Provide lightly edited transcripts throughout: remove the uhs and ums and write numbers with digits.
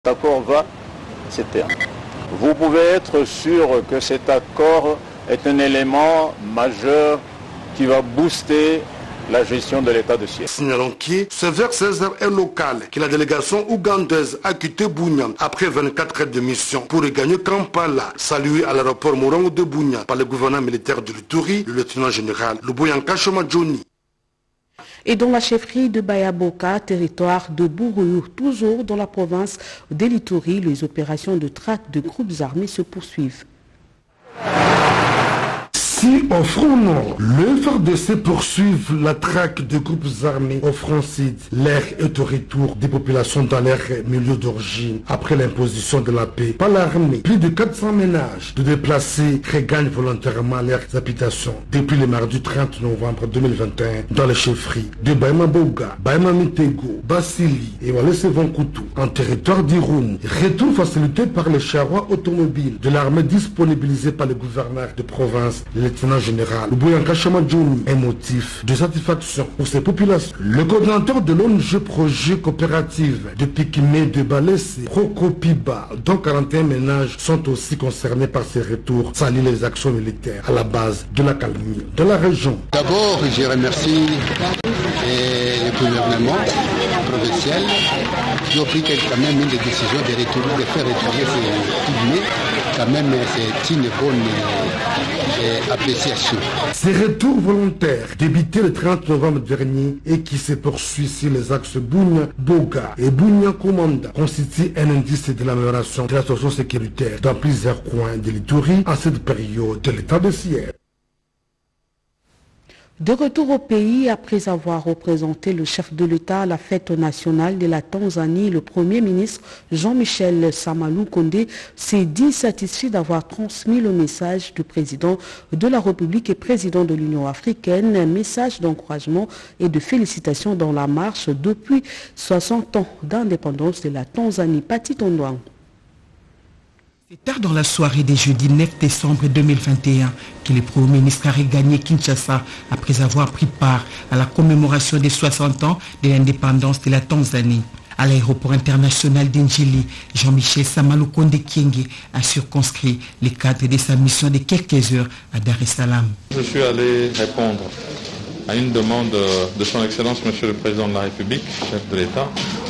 Cet accord va se terme. Vous pouvez être sûr que cet accord est un élément majeur qui va booster la gestion de l'état de siège. Signalons que ce vers César est local, que la délégation ougandaise a quitté Bunia après 24 heures de mission pour regagner Kampala, salué à l'aéroport Morongo de Bunia par le gouverneur militaire de l'Ituri, le lieutenant général Luboyanka Shomajoni. Et dans la chefferie de Bayaboka, territoire de Bourou, toujours dans la province de l'Ituri, les opérations de traque de groupes armés se poursuivent. Si au front nord, le FARDC poursuivent la traque de groupes armés au front sud, l'air est au retour des populations dans leur milieu d'origine. Après l'imposition de la paix par l'armée, plus de 400 ménages de déplacés regagnent volontairement leurs habitations depuis le mardi 30 novembre 2021 dans les chefferies de Baima Boga, Baima Mitego, Basili et Walese Vankoutou en territoire d'Irum. Retour facilité par les charrois automobiles de l'armée disponibilisée par le gouverneur de province, le lieutenant général Luboyanka Shomajoni, un motif de satisfaction pour ces populations. Le coordinateur de l'ONG Projet Coopérative de Pikimé de Balese, Prokopiba, dont 41 ménages sont aussi concernés par ces retours, salue les actions militaires à la base de la calmie de la région. D'abord, je remercie le gouvernement provincial qui a pris quand même une décision de faire retourner ces Pikimés. Quand même, c'est une bonne appréciation. Ces retours volontaires débutés le 30 novembre dernier et qui se poursuivent sur les axes Bunia, Boga et Bunia Komanda constituent un indice de l'amélioration de la situation sécuritaire dans plusieurs coins de l'Ituri à cette période de l'état de siège. De retour au pays, après avoir représenté le chef de l'État à la fête nationale de la Tanzanie, le Premier ministre Jean-Michel Samalou Kondé s'est dit satisfait d'avoir transmis le message du président de la République et président de l'Union africaine, un message d'encouragement et de félicitations dans la marche depuis 60 ans d'indépendance de la Tanzanie. Pati Tondouan. C'est tard dans la soirée des jeudi 9 décembre 2021 que le Premier ministre a regagné Kinshasa après avoir pris part à la commémoration des 60 ans de l'indépendance de la Tanzanie. À l'aéroport international d'Injili, Jean-Michel Samalou Kondé Kienge a circonscrit le cadre de sa mission de quelques heures à Dar es Salaam. Je suis allé répondre à une demande de son Excellence Monsieur le Président de la République, chef de l'État,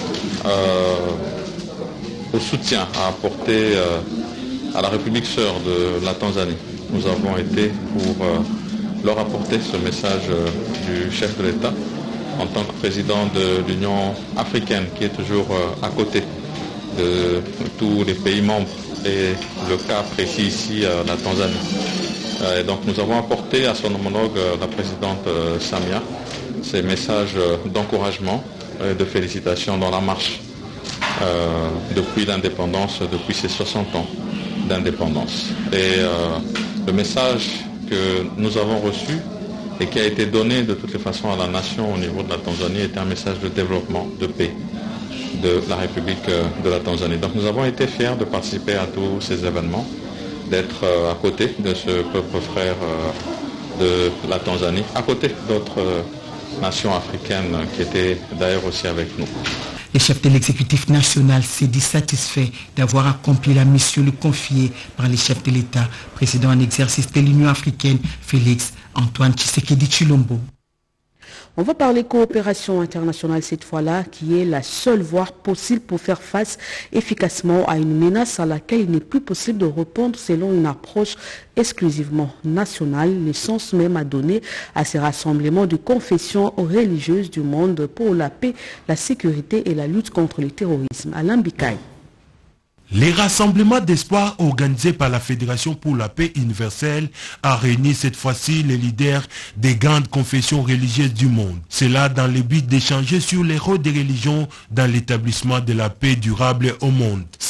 au soutien à apporter à la République sœur de la Tanzanie. Nous avons été pour leur apporter ce message du chef de l'État en tant que président de l'Union africaine qui est toujours à côté de tous les pays membres et le cas précis ici, la Tanzanie. Et donc nous avons apporté à son homologue, la présidente Samia, ces messages d'encouragement et de félicitations dans la marche depuis l'indépendance, depuis ces 60 ans d'indépendance. Et le message que nous avons reçu et qui a été donné de toutes les façons à la nation au niveau de la Tanzanie était un message de développement, de paix de la République de la Tanzanie. Donc nous avons été fiers de participer à tous ces événements, d'être à côté de ce peuple frère de la Tanzanie, à côté d'autres nations africaines qui étaient d'ailleurs aussi avec nous. Le chef de l'exécutif national s'est dit satisfait d'avoir accompli la mission lui confiée par le chef de l'État, président en exercice de l'Union africaine, Félix Antoine Tshisekedi Tshilombo. On va parler coopération internationale cette fois-là, qui est la seule voie possible pour faire face efficacement à une menace à laquelle il n'est plus possible de répondre selon une approche exclusivement nationale, le sens même à donner à ces rassemblements de confessions religieuses du monde pour la paix, la sécurité et la lutte contre le terrorisme. Alain Bikaï. Les rassemblements d'espoir organisés par la Fédération pour la paix universelle a réuni cette fois-ci les leaders des grandes confessions religieuses du monde. Cela dans le but d'échanger sur les rôles des religions dans l'établissement de la paix durable au monde.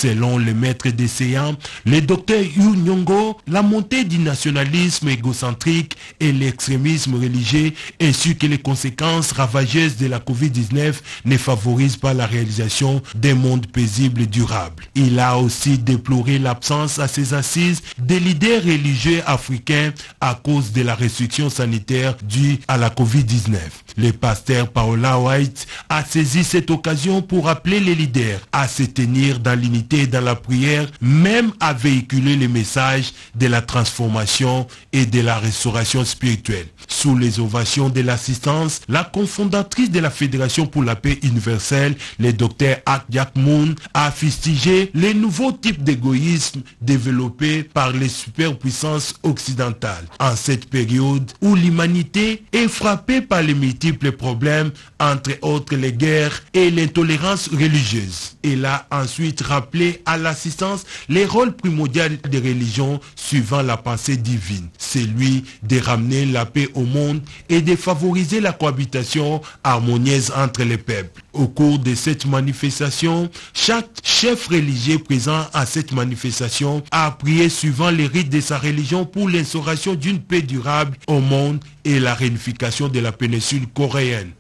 Selon le maître des séances, le docteur Yu Nyongo, la montée du nationalisme égocentrique et l'extrémisme religieux ainsi que les conséquences ravageuses de la Covid-19 ne favorisent pas la réalisation d'un monde paisible et durable. Il a aussi déploré l'absence à ses assises des leaders religieux africains à cause de la restriction sanitaire due à la Covid-19. Le pasteur Paola White a saisi cette occasion pour appeler les leaders à se tenir dans l'unité et dans la prière, même à véhiculer le message de la transformation et de la restauration spirituelle. Sous les ovations de l'assistance, la cofondatrice de la Fédération pour la paix universelle, le docteur Ak Yak Moon, a fustigé les nouveaux types d'égoïsme développés par les superpuissances occidentales. En cette période où l'humanité est frappée par les multiples problèmes, entre autres les guerres et l'intolérance religieuse. Elle a ensuite rappelé à l'assistance les rôles primordial des religions suivant la pensée divine, celui de ramener la paix au monde et de favoriser la cohabitation harmonieuse entre les peuples. Au cours de cette manifestation, chaque chef religieux présent à cette manifestation a prié suivant les rites de sa religion pour l'instauration d'une paix durable au monde et la réunification de la péninsule coréenne.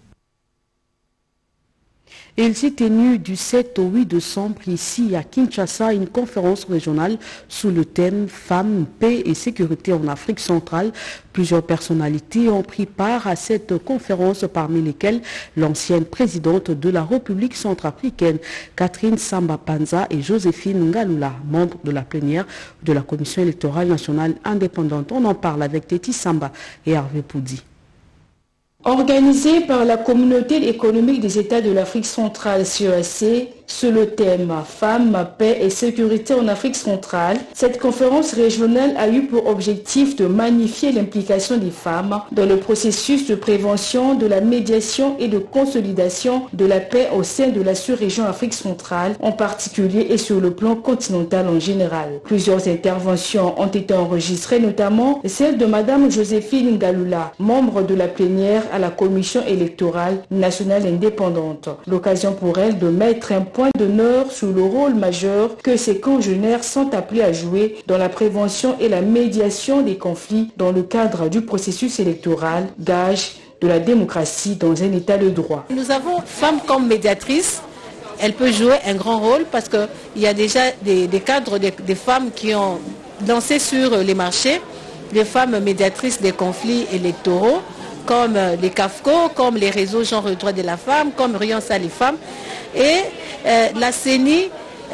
Il s'est tenu du 7 au 8 décembre ici à Kinshasa une conférence régionale sous le thème Femmes, paix et sécurité en Afrique centrale. Plusieurs personnalités ont pris part à cette conférence, parmi lesquelles l'ancienne présidente de la République centrafricaine, Catherine Samba Panza, et Joséphine Ngalula, membre de la plénière de la Commission électorale nationale indépendante. On en parle avec Teti Samba et Hervé Poudi. Organisée par la Communauté économique des États de l'Afrique centrale, CEAC, sous le thème Femmes, paix et sécurité en Afrique centrale, cette conférence régionale a eu pour objectif de magnifier l'implication des femmes dans le processus de prévention, de la médiation et de consolidation de la paix au sein de la sous-région Afrique centrale, en particulier et sur le plan continental en général. Plusieurs interventions ont été enregistrées, notamment celle de Madame Joséphine Ngalula, membre de la plénière à la Commission électorale nationale indépendante. L'occasion pour elle de mettre un point d'honneur sur le rôle majeur que ses congénères sont appelés à jouer dans la prévention et la médiation des conflits dans le cadre du processus électoral, gage de la démocratie dans un état de droit. Nous avons femmes comme médiatrices. Elle peut jouer un grand rôle parce qu'il y a déjà des cadres, des femmes qui ont dansé sur les marchés, des femmes médiatrices des conflits électoraux, comme les CAFCO, comme les réseaux genre et droits de la femme, comme Riansa les femmes. Et la CENI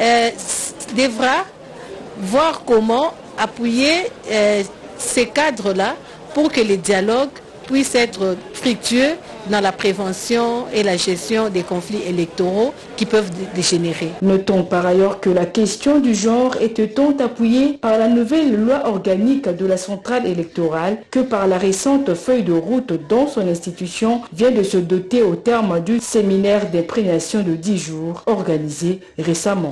devra voir comment appuyer ces cadres-là pour que les dialogues puissent être fructueux dans la prévention et la gestion des conflits électoraux qui peuvent dégénérer. Notons par ailleurs que la question du genre est tant appuyée par la nouvelle loi organique de la centrale électorale que par la récente feuille de route dont son institution vient de se doter au terme du séminaire d'imprégnation de 10 jours organisé récemment.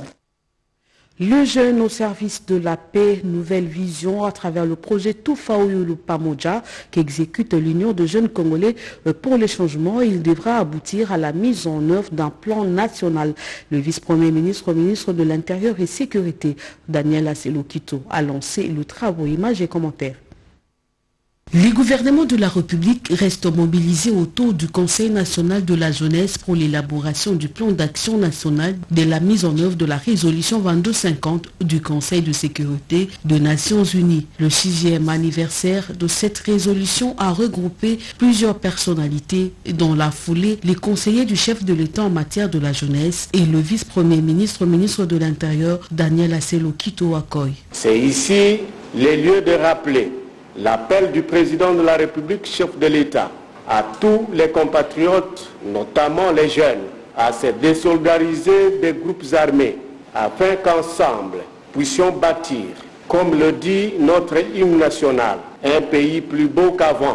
Le jeune au service de la paix, nouvelle vision à travers le projet Tufaoyulu Pamoja qu'exécute l'Union de jeunes Congolais pour les changements. Il devra aboutir à la mise en œuvre d'un plan national. Le vice-premier ministre, ministre de l'Intérieur et Sécurité, Daniel Asselokito, a lancé le travail. Images et commentaires. Les gouvernements de la République restent mobilisés autour du Conseil national de la jeunesse pour l'élaboration du plan d'action national de la mise en œuvre de la résolution 2250 du Conseil de sécurité des Nations Unies. Le 6e anniversaire de cette résolution a regroupé plusieurs personnalités, dans la foulée les conseillers du chef de l'État en matière de la jeunesse et le vice-premier ministre, ministre de l'Intérieur, Daniel Asselokito Akoy. C'est ici les lieux de rappeler l'appel du président de la République, chef de l'État, à tous les compatriotes, notamment les jeunes, à se désolidariser des groupes armés, afin qu'ensemble puissions bâtir, comme le dit notre hymne national, un pays plus beau qu'avant.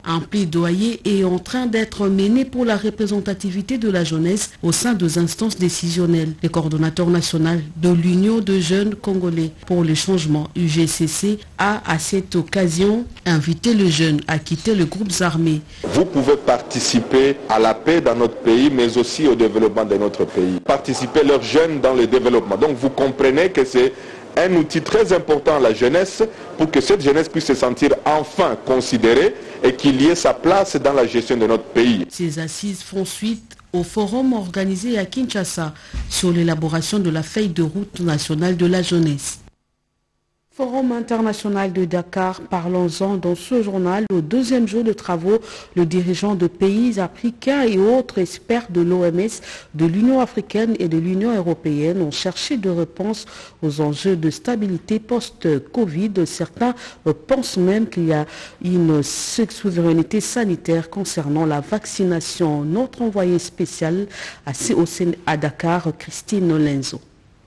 Un plaidoyer est en train d'être mené pour la représentativité de la jeunesse au sein des instances décisionnelles. Le coordonnateur national de l'Union de jeunes congolais pour le changement UGCC a à cette occasion invité les jeunes à quitter les groupes armés. Vous pouvez participer à la paix dans notre pays, mais aussi au développement de notre pays. Participer leurs jeunes dans le développement. Donc vous comprenez que c'est un outil très important à la jeunesse pour que cette jeunesse puisse se sentir enfin considérée et qu'il y ait sa place dans la gestion de notre pays. Ces assises font suite au forum organisé à Kinshasa sur l'élaboration de la feuille de route nationale de la jeunesse. Forum international de Dakar, parlons-en dans ce journal. Au deuxième jour de travaux, le dirigeant de pays africains et autres experts de l'OMS, de l'Union africaine et de l'Union européenne ont cherché des réponses aux enjeux de stabilité post-Covid. Certains pensent même qu'il y a une souveraineté sanitaire concernant la vaccination. Notre envoyé spécial à Dakar, Christine Lenzo.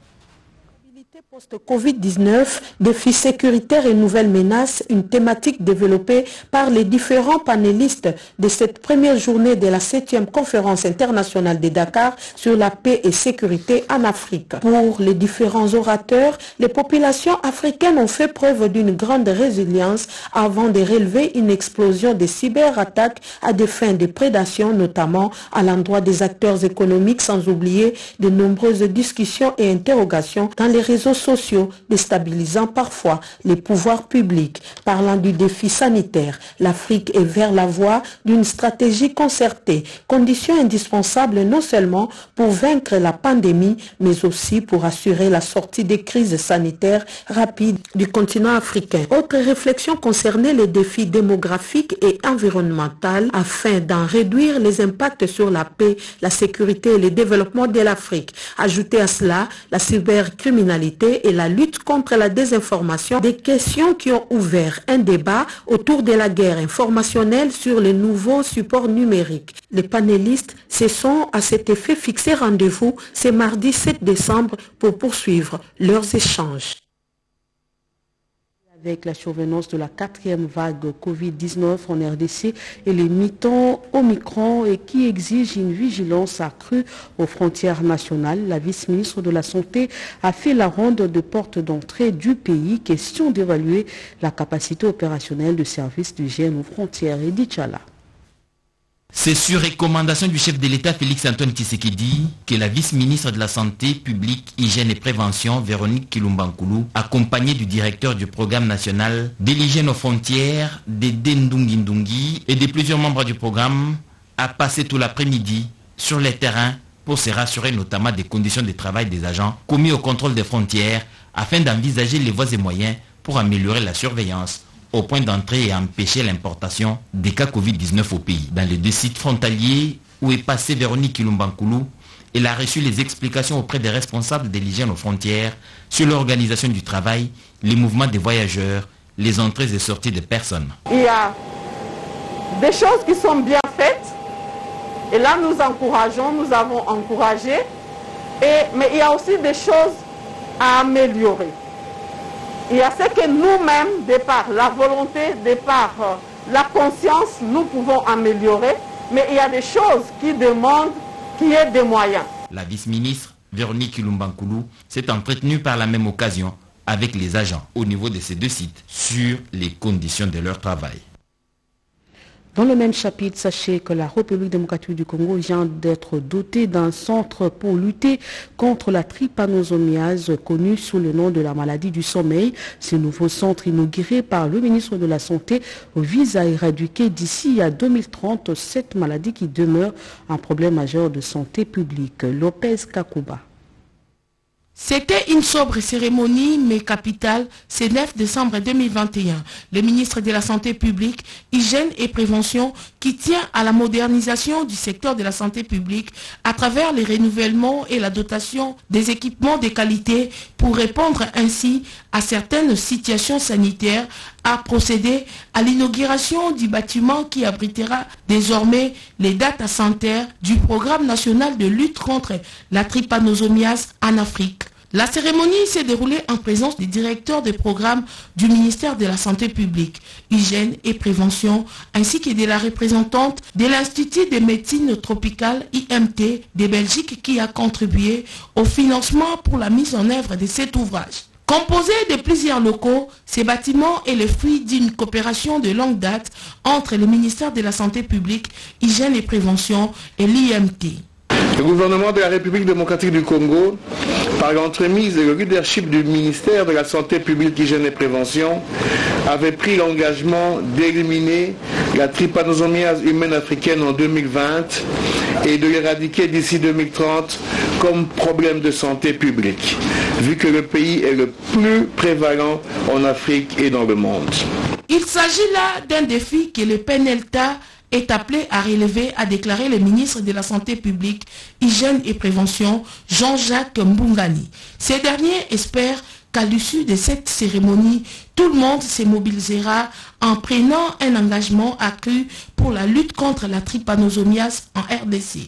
Post-Covid-19, défis sécuritaires et nouvelles menaces, une thématique développée par les différents panélistes de cette première journée de la 7e conférence internationale de Dakar sur la paix et sécurité en Afrique. Pour les différents orateurs, les populations africaines ont fait preuve d'une grande résilience avant de relever une explosion des cyberattaques à des fins de prédation, notamment à l'endroit des acteurs économiques, sans oublier de nombreuses discussions et interrogations dans les réseaux sociaux, déstabilisant parfois les pouvoirs publics. Parlant du défi sanitaire, l'Afrique est vers la voie d'une stratégie concertée, condition indispensable non seulement pour vaincre la pandémie, mais aussi pour assurer la sortie des crises sanitaires rapides du continent africain. Autre réflexion concernait les défis démographiques et environnementaux afin d'en réduire les impacts sur la paix, la sécurité et le développement de l'Afrique. Ajoutez à cela la cybercriminalité et la lutte contre la désinformation, des questions qui ont ouvert un débat autour de la guerre informationnelle sur les nouveaux supports numériques. Les panélistes se sont à cet effet fixé rendez-vous ce mardi 7 décembre pour poursuivre leurs échanges. Avec la survenance de la 4e vague Covid-19 en RDC et les mutants Omicron et qui exigent une vigilance accrue aux frontières nationales, la vice-ministre de la Santé a fait la ronde de portes d'entrée du pays. Question d'évaluer la capacité opérationnelle de service d'hygiène aux frontières. Edith Chala. C'est sur recommandation du chef de l'État Félix-Antoine Tshisekedi que la vice-ministre de la Santé publique, Hygiène et Prévention, Véronique Kilumbankoulou, accompagnée du directeur du programme national de l'hygiène aux frontières, Dédé Ndungi et de plusieurs membres du programme, a passé tout l'après-midi sur les terrains pour se rassurer notamment des conditions de travail des agents commis au contrôle des frontières afin d'envisager les voies et moyens pour améliorer la surveillance au point d'entrée et empêcher l'importation des cas Covid-19 au pays. Dans les 2 sites frontaliers où est passée Véronique Kilumbankoulou, elle a reçu les explications auprès des responsables de l'hygiène aux frontières sur l'organisation du travail, les mouvements des voyageurs, les entrées et sorties des personnes. Il y a des choses qui sont bien faites et là nous encourageons, nous avons encouragé, mais il y a aussi des choses à améliorer. Il y a ce que nous-mêmes, de par la volonté, de par la conscience, nous pouvons améliorer, mais il y a des choses qui demandent qu'il y ait des moyens. La vice-ministre Véronique Kilumbankoulou s'est entretenue par la même occasion avec les agents au niveau de ces 2 sites sur les conditions de leur travail. Dans le même chapitre, sachez que la République démocratique du Congo vient d'être dotée d'un centre pour lutter contre la trypanosomiase, connue sous le nom de la maladie du sommeil. Ce nouveau centre inauguré par le ministre de la Santé vise à éradiquer d'ici à 2030 cette maladie qui demeure un problème majeur de santé publique. Lopez Kakuba. C'était une sobre cérémonie, mais capitale, ce 9 décembre 2021. Le ministre de la Santé publique, Hygiène et Prévention, qui tient à la modernisation du secteur de la santé publique à travers les renouvellements et la dotation des équipements de qualité pour répondre ainsi à certaines situations sanitaires, a procédé à l'inauguration du bâtiment qui abritera désormais les data centers du programme national de lutte contre la trypanosomiase en Afrique. La cérémonie s'est déroulée en présence du directeur des programmes du ministère de la Santé publique, Hygiène et Prévention, ainsi que de la représentante de l'Institut de médecine tropicale IMT de Belgique qui a contribué au financement pour la mise en œuvre de cet ouvrage. Composé de plusieurs locaux, ces bâtiments est le fruit d'une coopération de longue date entre le ministère de la Santé publique, Hygiène et Prévention et l'IMT. Le gouvernement de la République démocratique du Congo, par l'entremise et le leadership du ministère de la Santé publique, Hygiène et Prévention, avait pris l'engagement d'éliminer la trypanosomiase humaine africaine en 2020 et de l'éradiquer d'ici 2030 comme problème de santé publique, vu que le pays est le plus prévalent en Afrique et dans le monde. Il s'agit là d'un défi que le PNLTA est appelé à relever, a déclaré le ministre de la Santé publique, Hygiène et Prévention, Jean-Jacques Mbungani. Ces derniers espèrent qu'à l'issue de cette cérémonie, tout le monde se mobilisera en prenant un engagement accru pour la lutte contre la trypanosomiase en RDC.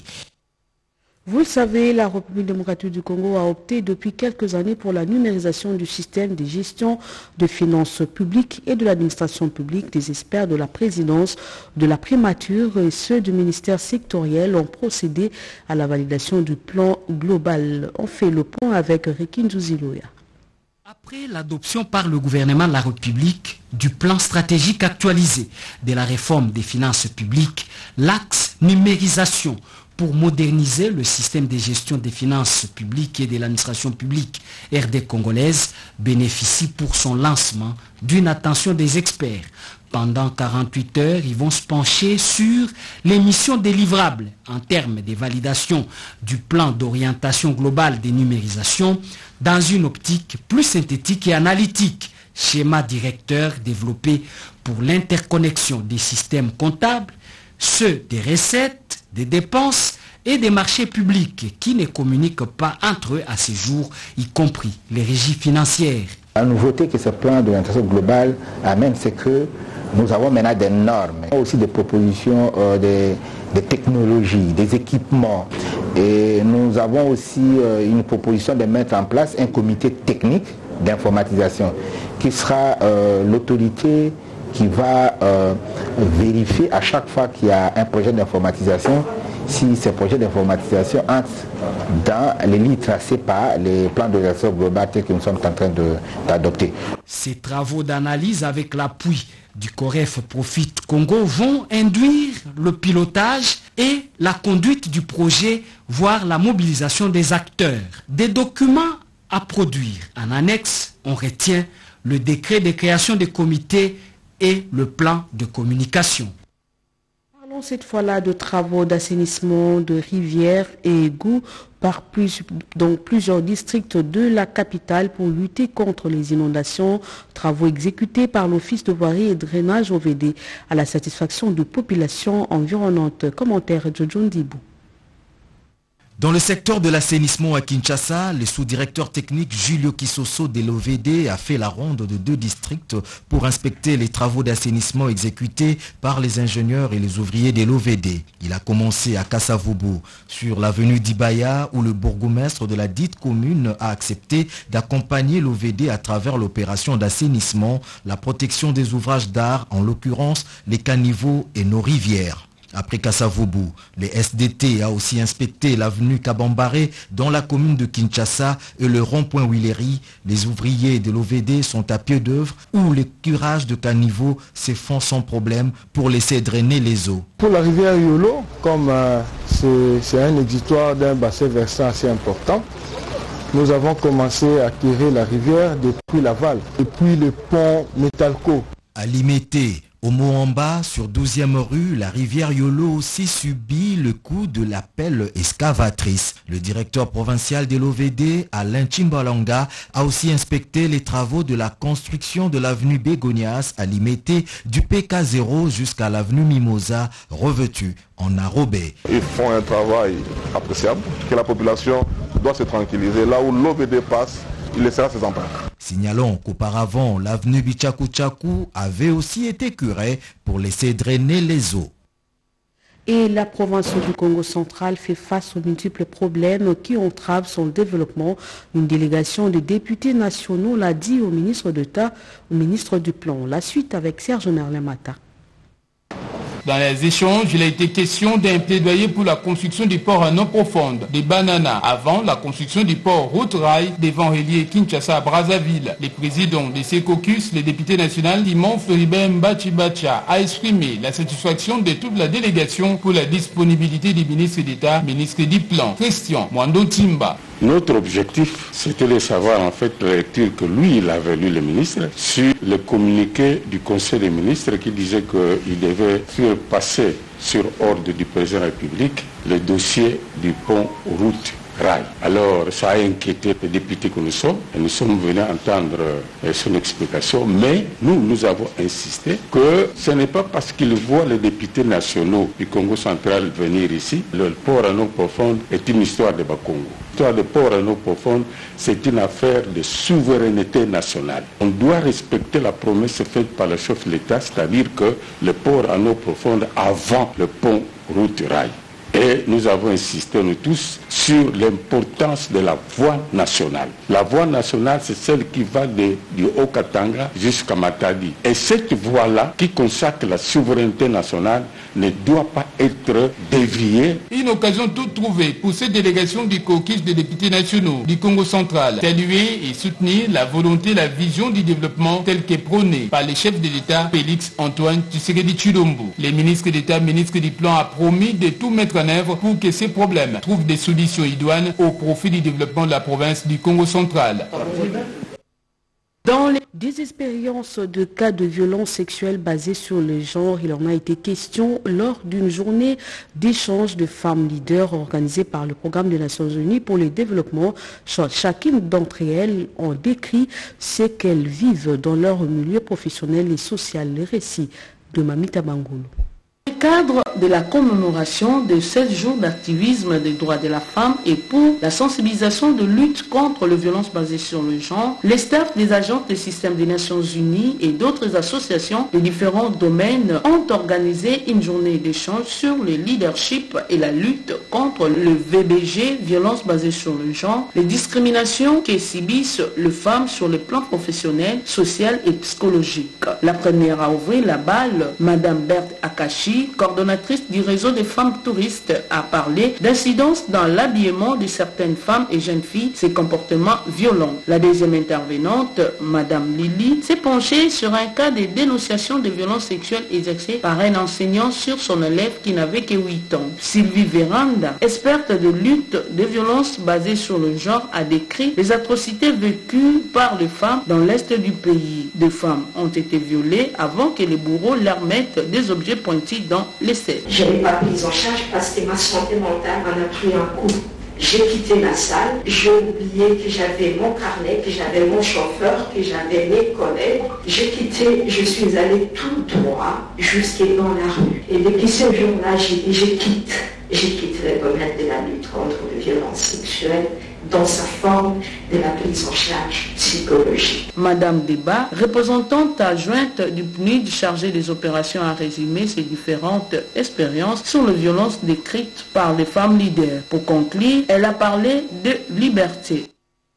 Vous le savez, la République démocratique du Congo a opté depuis quelques années pour la numérisation du système de gestion de finances publiques et de l'administration publique. Des experts de la présidence, de la primature et ceux du ministère sectoriel ont procédé à la validation du plan global. On fait le point avec Rekin Zouziloya. Après l'adoption par le gouvernement de la République du plan stratégique actualisé de la réforme des finances publiques, l'axe numérisation pour moderniser le système de gestion des finances publiques et de l'administration publique RD congolaise bénéficie pour son lancement d'une attention des experts. Pendant 48 heures, ils vont se pencher sur les missions délivrables en termes de validation du plan d'orientation globale des numérisations dans une optique plus synthétique et analytique. Schéma directeur développé pour l'interconnexion des systèmes comptables, ceux des recettes, des dépenses et des marchés publics qui ne communiquent pas entre eux à ce jour, y compris les régies financières. La nouveauté que ce plan d'orientation globale amène, c'est que nous avons maintenant des normes, aussi des propositions, des technologies, des équipements. Et nous avons aussi une proposition de mettre en place un comité technique d'informatisation qui sera l'autorité qui va vérifier à chaque fois qu'il y a un projet d'informatisation si ces projets d'informatisation entrent dans les lignes tracées par les plans d'orientation globale que nous sommes en train d'adopter. Ces travaux d'analyse avec l'appui du COREF Profit Congo vont induire le pilotage et la conduite du projet, voire la mobilisation des acteurs. Des documents à produire. En annexe, on retient le décret de création des comités et le plan de communication. Parlons cette fois-là de travaux d'assainissement de rivières et égouts dans plusieurs districts de la capitale pour lutter contre les inondations. Travaux exécutés par l'Office de voirie et drainage OVD à la satisfaction de populations environnantes. Commentaire de John Dibou. Dans le secteur de l'assainissement à Kinshasa, le sous-directeur technique Julio Kisoso de l'OVD a fait la ronde de 2 districts pour inspecter les travaux d'assainissement exécutés par les ingénieurs et les ouvriers de l'OVD. Il a commencé à Kasavubu, sur l'avenue d'Ibaya, où le bourgmestre de la dite commune a accepté d'accompagner l'OVD à travers l'opération d'assainissement, la protection des ouvrages d'art, en l'occurrence les caniveaux et nos rivières. Après Kasavubu, le SDT a aussi inspecté l'avenue Kabambaré dans la commune de Kinshasa et le rond-point Willery. Les ouvriers de l'OVD sont à pied d'œuvre où les curages de caniveaux se font sans problème pour laisser drainer les eaux. Pour la rivière Yolo, comme c'est un exitoire d'un bassin versant assez important, nous avons commencé à tirer la rivière depuis Laval, depuis le pont Métalco. À Limité, au Moamba, sur 12e rue, la rivière Yolo aussi subit le coup de la pelle excavatrice. Le directeur provincial de l'OVD, Alain Chimbalanga, a aussi inspecté les travaux de la construction de l'avenue Bégonias à Limité, du PK0 jusqu'à l'avenue Mimosa, revêtue en arrobé. Ils font un travail appréciable, que la population doit se tranquilliser. Là où l'OVD passe, il laissera ses empreintes. Signalons qu'auparavant, l'avenue Bichaku-Chaku avait aussi été curée pour laisser drainer les eaux. Et la province du Congo central fait face aux multiples problèmes qui entravent son développement. Une délégation de députés nationaux l'a dit au ministre d'État, au ministre du Plan. La suite avec Serge Nerlemata. Dans les échanges, il a été question d'un plaidoyer pour la construction du port en eau profonde, des bananas, avant la construction du port route-rail devant relier Kinshasa à Brazzaville. Les présidents de ces caucus, le député national Timon Floribert Mbachibacha, a exprimé la satisfaction de toute la délégation pour la disponibilité du ministre d'État, ministre du Plan, Christian Mwando Timba. Notre objectif, c'était de savoir en fait la lecture que lui, il avait lu le ministre sur le communiqué du Conseil des ministres qui disait qu'il devait faire passer sur ordre du président de la République le dossier du pont route rail. Alors ça a inquiété les députés que nous sommes et nous sommes venus entendre son explication, mais nous avons insisté que ce n'est pas parce qu'ils voient les députés nationaux du Congo central venir ici. Le port en eau profonde est une histoire de Bakongo. L'histoire de port en eau profonde, c'est une affaire de souveraineté nationale. On doit respecter la promesse faite par le chef de l'État, c'est-à-dire que le port en eau profonde avant le pont route rail. Et nous avons insisté, nous tous, sur l'importance de la voie nationale. La voie nationale, c'est celle qui va du Haut-Katanga jusqu'à Matadi. Et cette voie-là, qui consacre la souveraineté nationale, ne doit pas être déviée. Une occasion toute trouvée pour cette délégation du caucus des députés nationaux du Congo central. Saluer et soutenir la volonté, la vision du développement telle qu'est prônée par les chefs de l'État, Félix Antoine Tshisekedi Tshilombo. Les ministres d'État, ministre du Plan, a promis de tout mettre en œuvre pour que ces problèmes trouvent des solutions idoines au profit du développement de la province du Congo central. Dans des expériences de cas de violence sexuelle basées sur le genre, il en a été question lors d'une journée d'échange de femmes leaders organisée par le Programme des Nations Unies pour le développement. Chacune d'entre elles ont décrit ce qu'elles vivent dans leur milieu professionnel et social. Le récit de Mamita Bangoulou. Dans le cadre de la commémoration de 16 jours d'activisme des droits de la femme et pour la sensibilisation de lutte contre les violences basées sur le genre, les staffs des agences du système des Nations Unies et d'autres associations de différents domaines ont organisé une journée d'échange sur le leadership et la lutte contre le VBG, violences basées sur le genre, les discriminations qui subissent les femmes sur le plan professionnel, social et psychologique. La première à ouvrir la balle, Madame Berthe Akashi, coordonnatrice du réseau des femmes touristes, a parlé d'incidence dans l'habillement de certaines femmes et jeunes filles, ces comportements violents. La deuxième intervenante, Madame Lily, s'est penchée sur un cas de dénonciation de violences sexuelles exercées par un enseignant sur son élève qui n'avait que 8 ans. Sylvie Véranda, experte de lutte des violences basées sur le genre, a décrit les atrocités vécues par les femmes dans l'est du pays. Des femmes ont été violées avant que les bourreaux leur mettent des objets pointis dans les selles. Je n'ai pas prise en charge parce que ma santé mentale en a pris un coup. J'ai quitté la salle, j'ai oublié que j'avais mon carnet, que j'avais mon chauffeur, que j'avais mes collègues. J'ai quitté, je suis allée tout droit jusqu'à dans la rue. Et depuis ce jour-là, j'ai quitté le domaine de la lutte contre les violences sexuelles dans sa forme de la prise en charge psychologique. Madame Débat, représentante adjointe du PNUD chargée des opérations, a résumé ses différentes expériences sur les violences décrites par les femmes leaders. Pour conclure, elle a parlé de liberté.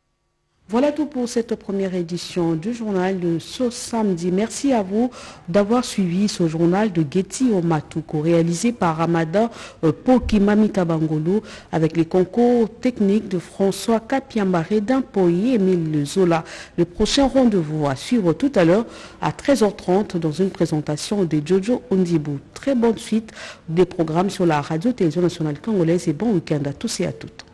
Voilà tout pour cette première édition du journal de ce samedi. Merci à vous d'avoir suivi ce journal de Getty Omatuko, réalisé par Ramadan Pokimamita Bangolo, avec les concours techniques de François Kapiambaré, d'Impoyi et Émile Zola. Le prochain rendez-vous à suivre tout à l'heure à 13h30 dans une présentation de Jojo Ondibou. Très bonne suite des programmes sur la radio-télévision nationale congolaise et bon week-end à tous et à toutes.